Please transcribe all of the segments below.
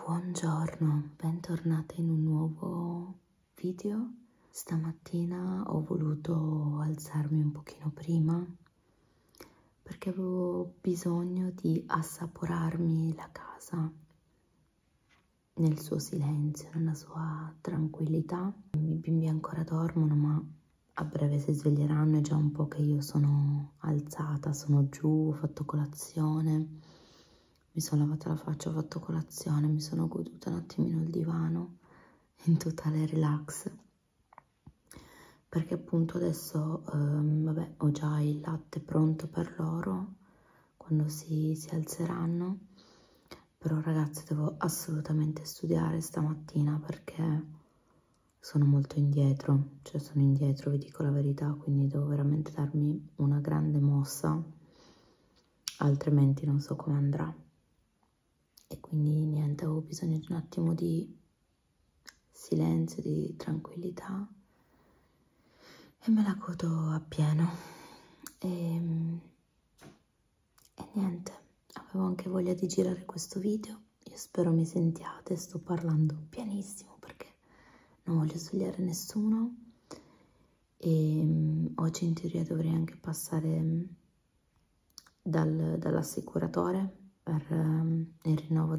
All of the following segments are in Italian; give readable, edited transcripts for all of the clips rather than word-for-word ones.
Buongiorno, bentornata in un nuovo video. Stamattina ho voluto alzarmi un pochino prima perché avevo bisogno di assaporarmi la casa nel suo silenzio, nella sua tranquillità. I bimbi ancora dormono, ma a breve si sveglieranno. È già un po' che io sono alzata, sono giù, ho fatto colazione. Mi sono lavata la faccia, ho fatto colazione, mi sono goduta un attimino il divano in totale relax, perché appunto adesso vabbè, ho già il latte pronto per loro quando si alzeranno, però ragazzi devo assolutamente studiare stamattina perché sono molto indietro, cioè sono indietro, vi dico la verità, quindi devo veramente darmi una grande mossa, altrimenti non so come andrà. E quindi niente, avevo bisogno di un attimo di silenzio, di tranquillità e me la godo appieno. E niente, avevo anche voglia di girare questo video. Io spero mi sentiate, sto parlando pianissimo perché non voglio svegliare nessuno. E oggi in teoria dovrei anche passare dall'assicuratore per il rinnovo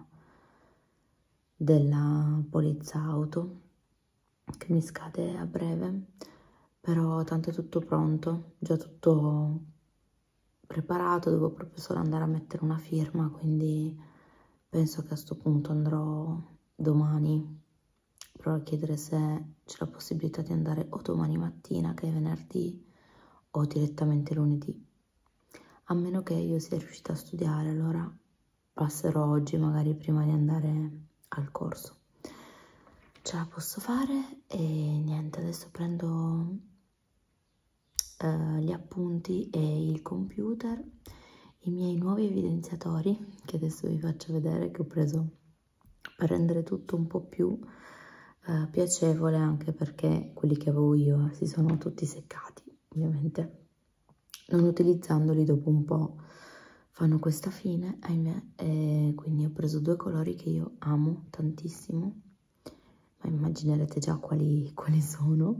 della polizza auto che mi scade a breve, però tanto è tutto pronto, già tutto preparato, devo proprio solo andare a mettere una firma, quindi penso che a sto punto andrò domani, provo a chiedere se c'è la possibilità di andare o domani mattina che è venerdì o direttamente lunedì. A meno che io sia riuscita a studiare, allora passerò oggi magari prima di andare al corso. Ce la posso fare e niente, adesso prendo gli appunti e il computer, i miei nuovi evidenziatori che adesso vi faccio vedere, che ho preso per rendere tutto un po' più piacevole, anche perché quelli che avevo io si sono tutti seccati, ovviamente. Non utilizzandoli dopo un po' fanno questa fine, ahimè, e quindi ho preso due colori che io amo tantissimo, ma immaginerete già quali sono.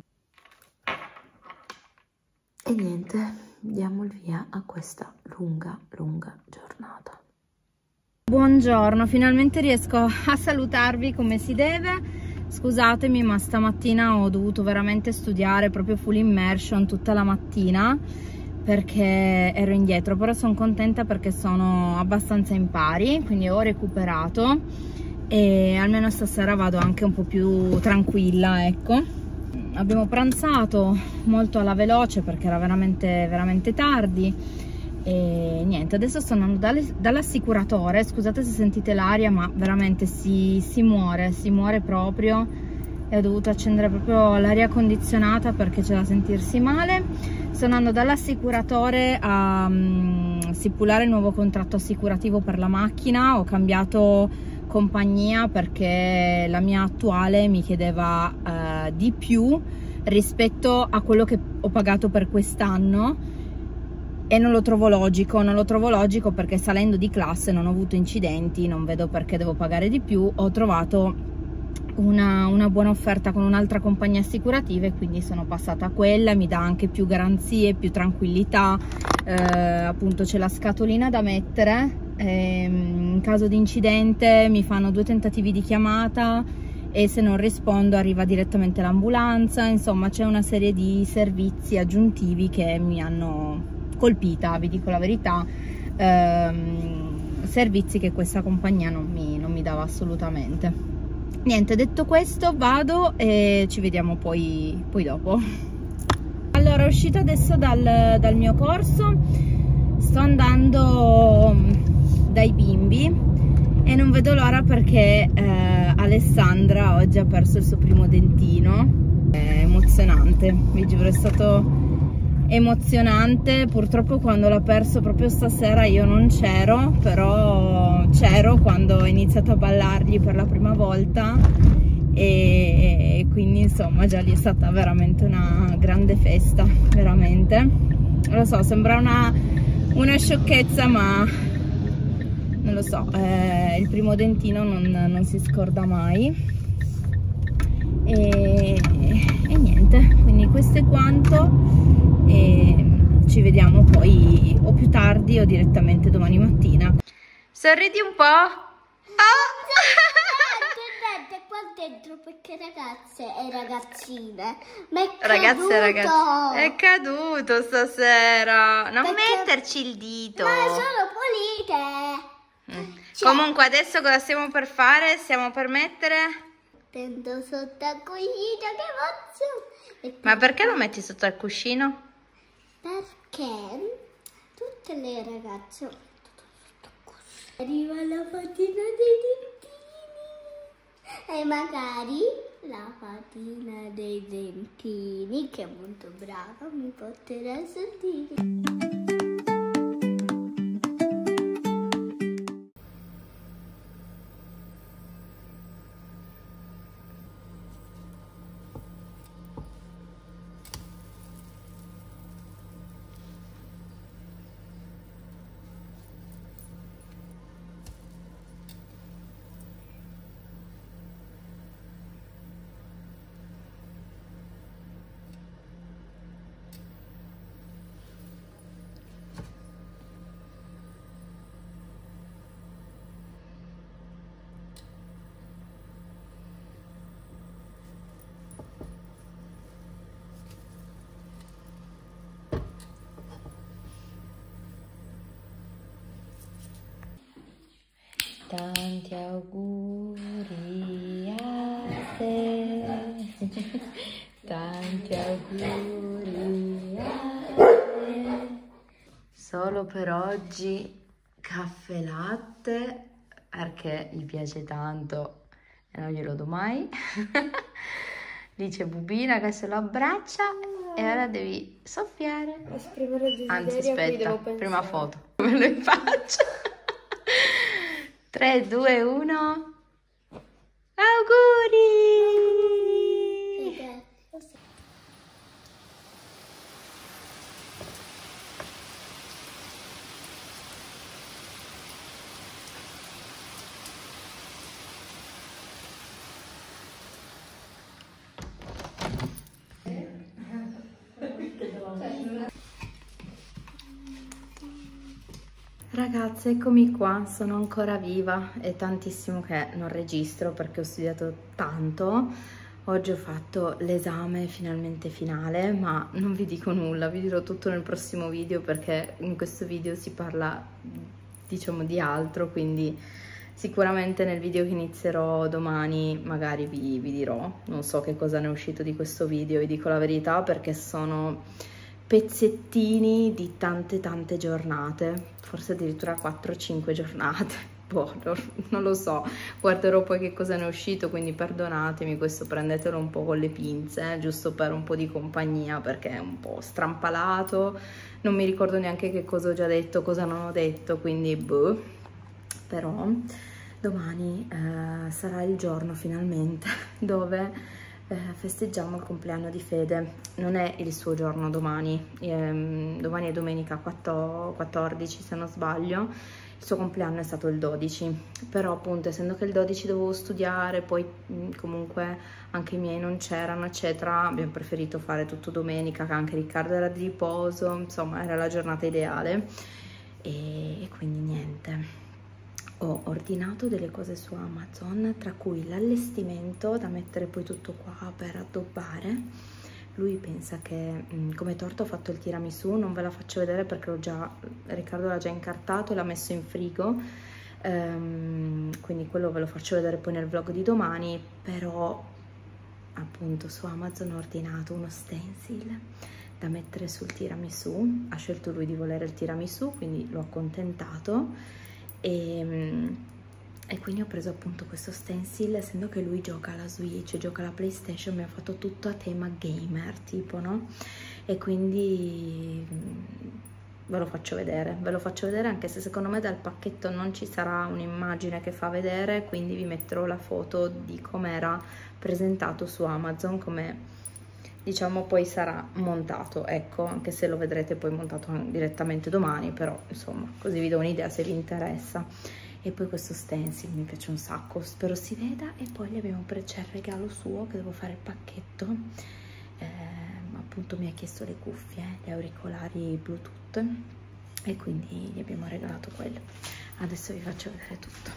E niente, diamo il via a questa lunga giornata. Buongiorno, finalmente riesco a salutarvi come si deve. Scusatemi, ma stamattina ho dovuto veramente studiare proprio full immersion tutta la mattina perché ero indietro, però sono contenta perché sono abbastanza in pari, quindi ho recuperato e almeno stasera vado anche un po' più tranquilla, ecco. Abbiamo pranzato molto alla veloce perché era veramente tardi e niente, adesso sto andando dall'assicuratore. Scusate se sentite l'aria, ma veramente si muore proprio, e ho dovuto accendere proprio l'aria condizionata perché c'è da sentirsi male. Sto andando dall'assicuratore a stipulare il nuovo contratto assicurativo per la macchina. Ho cambiato compagnia perché la mia attuale mi chiedeva di più rispetto a quello che ho pagato per quest'anno e non lo trovo logico perché salendo di classe non ho avuto incidenti, non vedo perché devo pagare di più. Ho trovato una buona offerta con un'altra compagnia assicurativa e quindi sono passata a quella. Mi dà anche più garanzie, più tranquillità, appunto c'è la scatolina da mettere, in caso di incidente mi fanno 2 tentativi di chiamata e se non rispondo arriva direttamente l'ambulanza. Insomma, c'è una serie di servizi aggiuntivi che mi hanno colpita, vi dico la verità, servizi che questa compagnia non mi dava assolutamente. Niente, detto questo vado e ci vediamo poi dopo. Allora, uscito adesso dal mio corso, sto andando dai bimbi e non vedo l'ora perché Alessandra oggi ha perso il suo primo dentino. È emozionante, vi giuro, è stato emozionante. Purtroppo quando l'ha perso proprio stasera io non c'ero, però c'ero quando ho iniziato a ballargli per la prima volta e quindi insomma già lì è stata veramente una grande festa, veramente. Lo so, sembra una sciocchezza, ma non lo so, il primo dentino non si scorda mai. E niente, quindi questo è quanto, e ci vediamo poi o più tardi o direttamente domani mattina. Sorridi un po'. Qua dentro perché ragazze e ragazzine, ma è Ragazze caduto. e ragazzi, è caduto stasera. Non Perché... metterci il dito. Ma sono pulite. Cioè... Comunque adesso cosa stiamo per fare? Stiamo per mettere... Tendo sotto al cuscino, che emozione. Ma perché lo metti sotto al cuscino? Perché tutte le ragazze lo mettono sotto al cuscino. Arriva la fatina dei dentini. E magari la fatina dei dentini, che è molto brava, mi porterà a sentire. Tanti auguri a te, tanti auguri a te. Solo per oggi caffè latte, perché gli piace tanto e non glielo do mai. Lì c'è Bubina che se lo abbraccia e ora devi soffiare. Esprimere il Anzi, desiderio a cui aspetta, devo pensare. prima foto. Me lo in faccia. 3, 2, 1. Auguri! Ragazze, eccomi qua, sono ancora viva, è tantissimo che non registro perché ho studiato tanto. Oggi ho fatto l'esame finalmente finale, ma non vi dico nulla, vi dirò tutto nel prossimo video perché in questo video si parla, diciamo, di altro, quindi sicuramente nel video che inizierò domani magari vi dirò, non so che cosa ne è uscito di questo video, vi dico la verità perché sono pezzettini di tante giornate, forse addirittura 4-5 giornate, boh, non lo so, guarderò poi che cosa ne è uscito, quindi perdonatemi, questo prendetelo un po' con le pinze, giusto per un po' di compagnia perché è un po' strampalato, non mi ricordo neanche che cosa ho già detto, cosa non ho detto, quindi boh, però domani sarà il giorno finalmente dove festeggiamo il compleanno di Fede. Non è il suo giorno domani, domani è domenica 14 se non sbaglio, il suo compleanno è stato il 12, però appunto essendo che il 12 dovevo studiare, poi comunque anche i miei non c'erano eccetera, abbiamo preferito fare tutto domenica, che anche Riccardo era di riposo, insomma era la giornata ideale e quindi niente. Ho ordinato delle cose su Amazon, tra cui l'allestimento da mettere poi tutto qua per addobbare. Lui pensa che come torto ho fatto il tiramisù, non ve la faccio vedere perché Riccardo l'ha già incartato e l'ha messo in frigo, quindi quello ve lo faccio vedere poi nel vlog di domani, però appunto su Amazon ho ordinato uno stencil da mettere sul tiramisù, ha scelto lui di volere il tiramisù, quindi l'ho accontentato. E quindi ho preso appunto questo stencil, essendo che lui gioca alla Switch, gioca alla PlayStation, mi ha fatto tutto a tema gamer tipo, no? E quindi ve lo faccio vedere anche se secondo me dal pacchetto non ci sarà un'immagine che fa vedere, quindi vi metterò la foto di com'era presentato su Amazon, come diciamo poi sarà montato, ecco, anche se lo vedrete poi montato direttamente domani, però insomma così vi do un'idea se vi interessa. e poi questo stencil mi piace un sacco, spero si veda. E poi gli abbiamo c'è il regalo suo che devo fare il pacchetto, appunto mi ha chiesto le cuffie, gli auricolari Bluetooth, e quindi gli abbiamo regalato quello. Adesso vi faccio vedere tutto.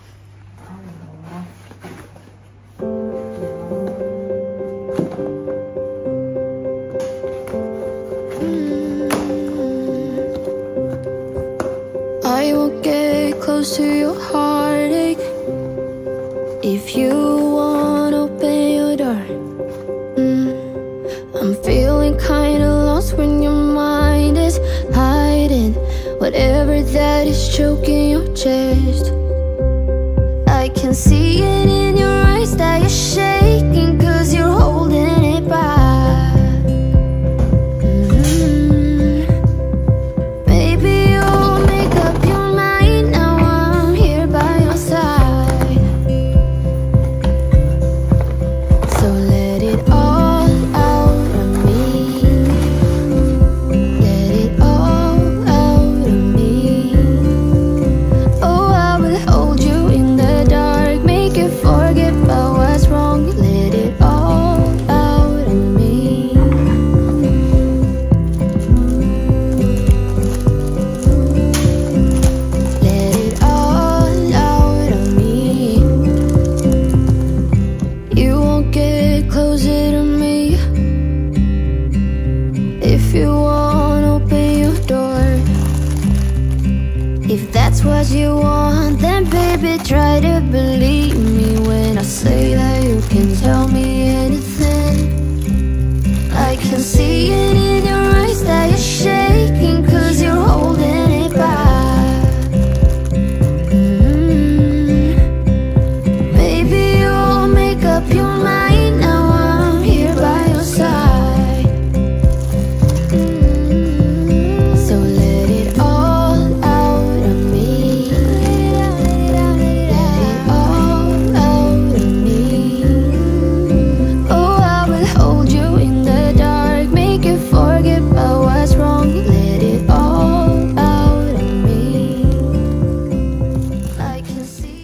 I will get close to your heartache if you won't open your door. I'm feeling kinda lost when your mind is hiding whatever that is choking your chest. I can see it in your eyes that you're shaking 'cause you're holding it back. Maybe you'll make up your mind now I'm here by your side. So let it all out of me. Let it all out of me. Oh, I will hold you in the dark, make you forget about what's wrong. Let it all out of me. Let it all out of me. You won't get closer to me if you won't open your door. If that's what you want, then baby try to believe me when I say that you can tell me anything. I can see it in your eyes that you're shaking 'cause you're holding it back. Maybe you'll make up your mind now I'm here by your side. So let it all out of me. Let it all out of me. Oh, I will hold you in the dark, make you forget about what's wrong. Let it all out of me. I can see.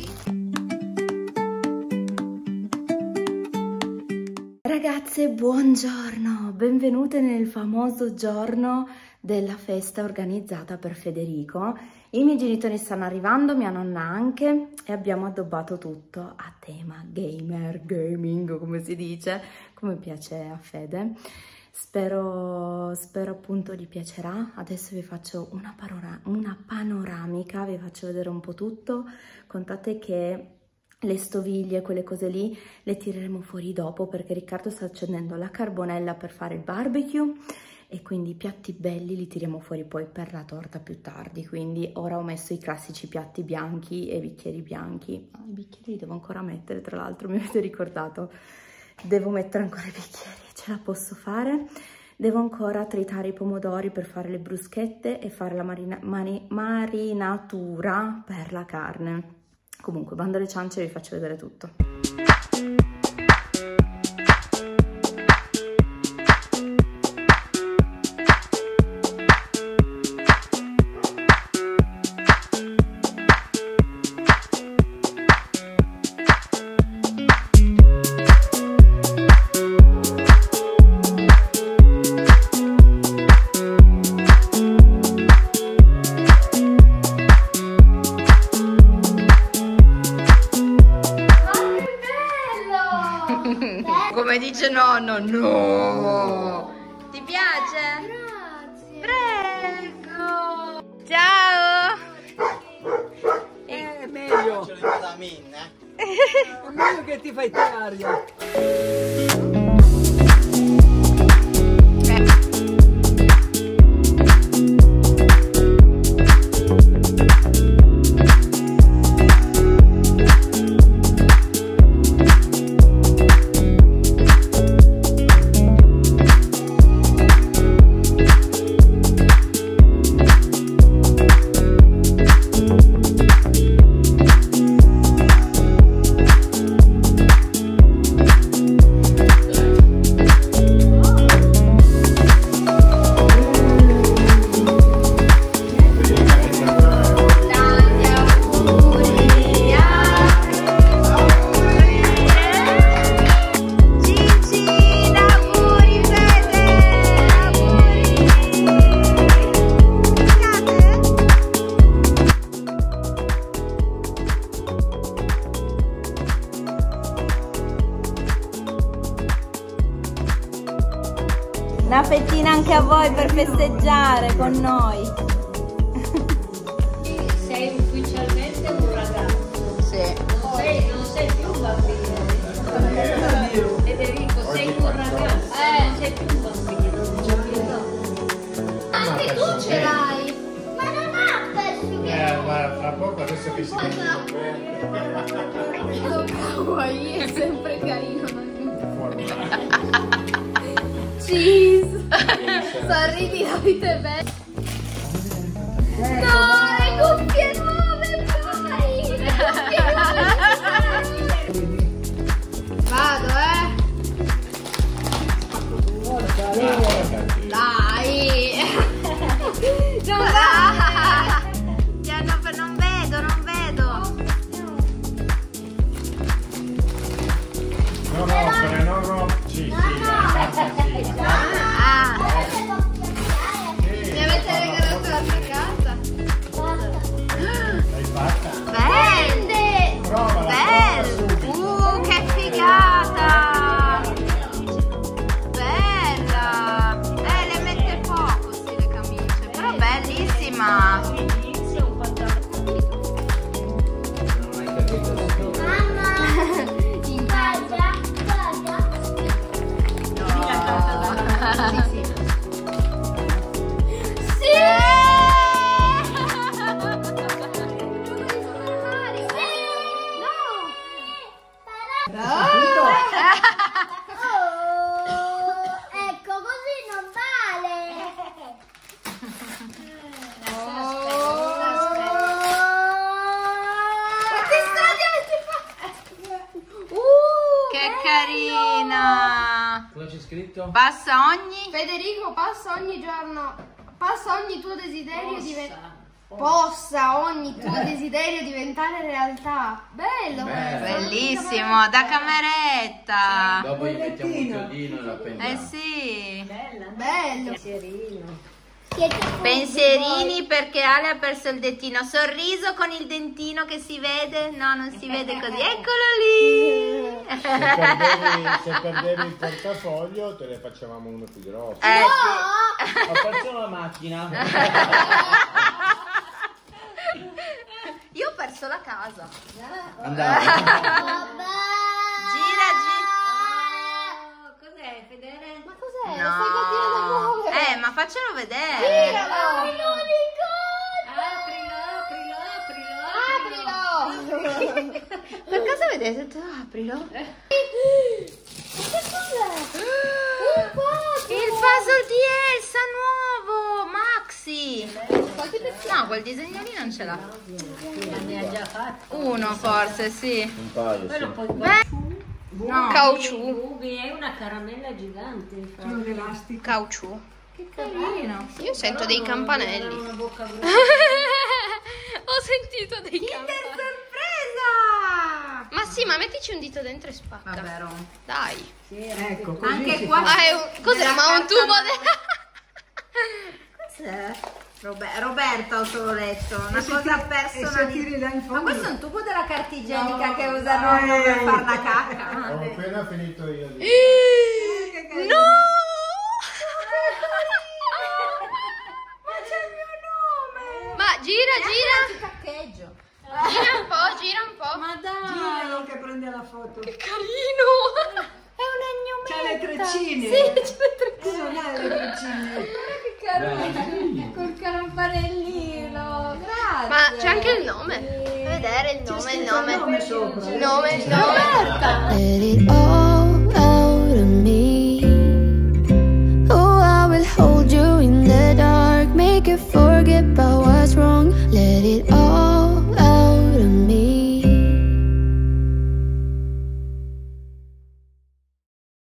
Ragazze, buongiorno, benvenute nel famoso giorno della festa organizzata per Federico. I miei genitori stanno arrivando, mia nonna anche, e abbiamo addobbato tutto a tema gaming, come si dice, come piace a Fede. Spero appunto gli piacerà. Adesso vi faccio una panoramica, vi faccio vedere un po' tutto. Contate che le stoviglie, quelle cose lì, le tireremo fuori dopo perché Riccardo sta accendendo la carbonella per fare il barbecue e quindi i piatti belli li tiriamo fuori poi per la torta più tardi. Quindi ora ho messo i classici piatti bianchi e bicchieri bianchi. I bicchieri li devo ancora mettere, tra l'altro mi avete ricordato, devo mettere ancora i bicchieri, ce la posso fare. Devo ancora tritare i pomodori per fare le bruschette e fare la marinatura per la carne. Comunque, bando alle ciance, vi faccio vedere tutto. Come dice nonno, no! Ti piace? Grazie. Prego! Ciao! È meglio. È meglio che ti fai te aria. Una fettina anche a voi per festeggiare con noi. Sei ufficialmente un ragazzo. Sì. Non sei più un bambino. Federico, sei un ragazzo. Non sei più un bambino. Anche tu ce l'hai. Ma non ha perso. Guarda, tra poco adesso che si Kawaii è sempre carino. Cheese. Sorridi, la vita è bella. No, le cuffie nuove poi. Le cuffie nuove. Vado, Dai. Non va. Non vedo. No, sì. Mi avete regalato la tua casa. L'hai fatta? Bello. Provala. Che figata. Bella. Le mette poco le camicie, però bellissima. Mamma. In casa. Ecco, così non vale. Quanti stadi avete fatto? Che carina. Cosa c'è scritto? Passa ogni Federico, passa ogni tuo desiderio possa ogni tuo desiderio diventare realtà. Bello, bellissimo, da cameretta. Dopo gli mettiamo un chiodino e la appendiamo. Sì. bello. Pensierini perché Ale ha perso il dentino. Sorriso con il dentino che si vede. No, non si vede così. Eccolo lì. Se perdevi il portafoglio te ne facevamo uno più grosso. Sì. Ho perso la macchina. Io ho perso la casa. Andavo. Gira. Cos'è, Fedele? Ma cos'è? No. Stai continuando a muovere. Ma faccelo vedere. Aprilo. Per caso vedete? Tu aprilo. Che cos'è? Il puzzle di Elsa nuovo, Maxi. No, quel disegno lì non ce l'ha. Ne ha già fatto. Uno forse, sì. Un paio, sì. No. Caucciù. È una caramella gigante. Caucciù. Che carino. Io sento dei campanelli. Una bocca Ho sentito dei campanelli. Sorpresa! Ma sì, ma mettici un dito dentro e spacca. Vabbè, Dai. ecco, Anche qua. Cos'è? Ma un tubo Cos'è? Roberta ho solo letto, una cosa personale. Ma questo è un tubo della carta igienica che usano per fare la cacca. Ho appena finito io di... No! Ma c'è il mio nome! Ma gira. Caccheggio. Gira un po'. Ma dai! Giralo che prende la foto. Che carino! È un C'ha le treccine. Sì, c'è le treccine. Non ha le treccine. Che carino! Col campanellino. Grazie. Ma c'è anche il nome. Vedere il nome. C'è scritto il nome sopra. Nome. Let it all